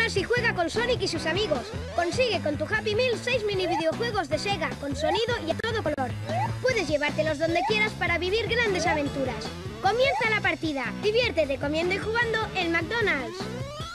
juegos y juega con Sonic y sus amigos. Consigue con tu Happy Meal 6 mini videojuegos de Sega con sonido y a todo color. Puedes llevártelos donde quieras para vivir grandes aventuras. ¡Comienza la partida! Diviértete comiendo y jugando en McDonald's.